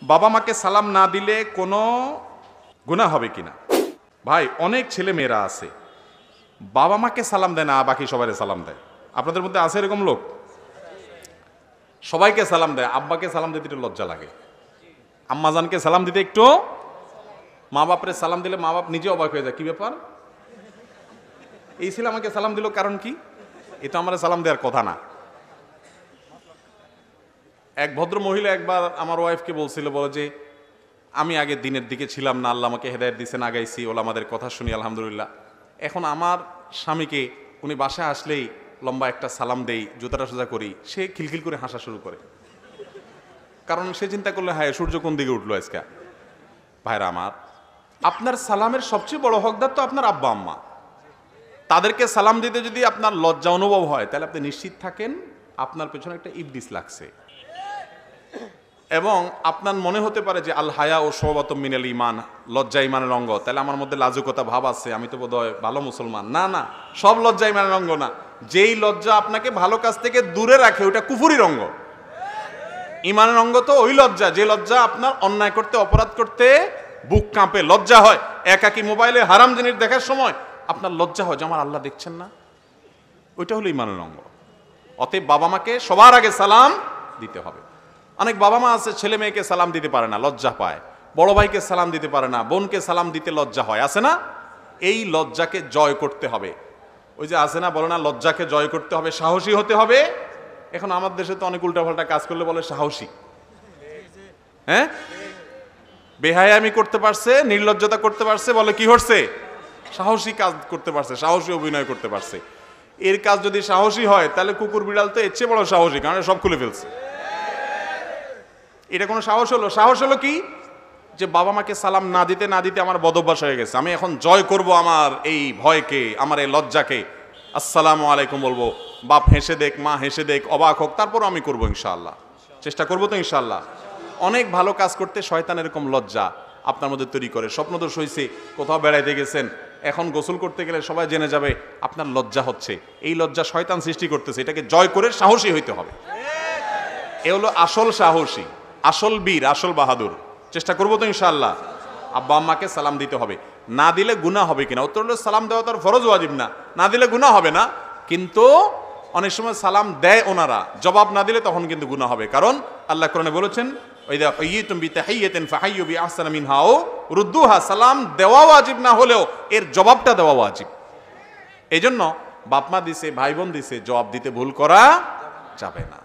বাবা মাকে সালাম না দিলে কোনো গুনাহ হবে কিনা? ভাই, অনেক ছেলে মেয়েরা আছে বাবা মাকে সালাম দেয় না, বাকি সবাইকে সালাম দেয়। আপনাদের মধ্যে আছে এরকম লোক? সবাইকে সালাম দেয়, আব্বাকে সালাম দিতে একটু লজ্জা লাগে, আম্মাজানকে সালাম দিতে একটু, মা বাপরে সালাম দিলে মা বাপ নিজে অবাক হয়ে যায়, কি ব্যাপার, এই ছেলে আমাকে সালাম দিল, কারণ কি? এটা আমার সালাম দেওয়ার কথা না। এক ভদ্র মহিলা একবার আমার ওয়াইফকে বলছিল, বলে যে আমি আগে দিনের দিকে ছিলাম না, আল্লাহ আমাকে হেদায়েত দিয়েছেন, আগাইছি, ওলামাদের কথা শুনি আলহামদুলিল্লাহ। এখন আমার স্বামীকে উনি বাসায় আসলেই লম্বা একটা সালাম দেই, জুতাটা সোজা করি, সে খিলখিল করে হাসা শুরু করে, কারণ সে চিন্তা করলে হায় সূর্য কোন দিকে উঠলো আজকে। ভাইরা আমার, আপনার সালামের সবচেয়ে বড় হকদার তো আপনার আব্বা আম্মা। তাদেরকে সালাম দিতে যদি আপনার লজ্জা অনুভব হয়, তাহলে আপনি নিশ্চিত থাকেন আপনার পেছনে একটা ইবলিস লাগছে, এবং আপনার মনে হতে পারে যে আল হায়া ও শোবাতুম মিনাল ঈমান, লজ্জা ঈমানের অঙ্গ, তাহলে আমার মধ্যে লাজুকতা ভাব আছে, আমি তো বোধহয় ভালো মুসলমান। না না, সব লজ্জা ঈমানের অঙ্গ না। যেই লজ্জা আপনাকে ভালো কাজ থেকে দূরে রাখে, ওটা কুফরির অঙ্গ। ঈমানের অঙ্গ তো ওই লজ্জা, যে লজ্জা আপনার অন্যায় করতে, অপরাধ করতে বুক কাঁপে, লজ্জা হয়। একাকী মোবাইলে হারাম জিনিস দেখার সময় আপনার লজ্জা হয় যে আমার আল্লাহ দেখছেন না, ওইটা হলো ঈমানের অঙ্গ। অতএব বাবা মাকে সবার আগে সালাম দিতে হবে। অনেক বাবা মা আছে ছেলে মেয়েকে সালাম দিতে পারে না, লজ্জা পায়, বড় ভাইকে সালাম দিতে পারে না, বোনকে সালাম দিতে লজ্জা হয়, আছে না? এই লজ্জাকে জয় করতে হবে। ওই যে আছে না, বলে না, লজ্জাকে জয় করতে হবে, সাহসী হতে হবে। এখন আমার দেশে তো অনেক উল্টাপাল্টা কাজ করলে বলে সাহসী, হ্যাঁ, বেহায়ামি করতে পারছে, নির্লজ্জতা করতে পারছে, বলে কি হচ্ছে, সাহসী কাজ করতে পারছে, সাহসী অভিনয় করতে পারছে। এর কাজ যদি সাহসী হয়, তাহলে কুকুর বিড়াল তো এর চেয়ে বড় সাহসী, কারণ সব খুলে ফেলছে। এটা কোনো সাহস হলো? সাহস হলো কি, যে বাবা মাকে সালাম না দিতে না দিতে আমার বদভ্যাস হয়ে গেছে, আমি এখন জয় করব আমার এই ভয়কে, আমার এই লজ্জাকে, আসসালামু আলাইকুম বলবো, বাপ হেসে দেখ, মা হেসে দেখ, অবাক হোক, তারপর আমি করবো ইনশাআল্লাহ, চেষ্টা করবো তো ইনশাআল্লাহ। অনেক ভালো কাজ করতে শয়তান এরকম লজ্জা আপনার মধ্যে তৈরি করে। স্বপ্নদোষ হয়েছে, কোথাও বেড়াইতে গেছেন, এখন গোসল করতে গেলে সবাই জেনে যাবে আপনার লজ্জা হচ্ছে, এই লজ্জা শয়তান সৃষ্টি করতেছে, এটাকে জয় করে সাহসী হইতে হবে। এ হলো আসল সাহসী, আসল বীর, আসল বাহাদুর। চেষ্টা করবো তো ইনশাআল্লাহ। আব্বা আম্মাকে সালাম দিতে হবে। না দিলে গুনাহ হবে কিনা? উত্তর হলো সালাম দেওয়া তার ফরজ ওয়াজিব না, না দিলে গুনাহ হবে না। কিন্তু অনেক সময় সালাম দেয় ওনারা, জবাব না দিলে তখন কিন্তু গুনাহ হবে। কারণ আল্লাহ কোরআনে বলেছেন, ওয়াইদা হুয়িতুম বিতাহিয়াতিন ফাহাইয়ু বিআহসানা মিনহা আও রুদ্দুহা। সালাম দেওয়া ওয়াজিব না হলেও এর জবাবটা দেওয়া ওয়াজিব। এজন্য বাপ মা দিছে, ভাই বোন দিছে, জবাব দিতে ভুল করা যাবে না।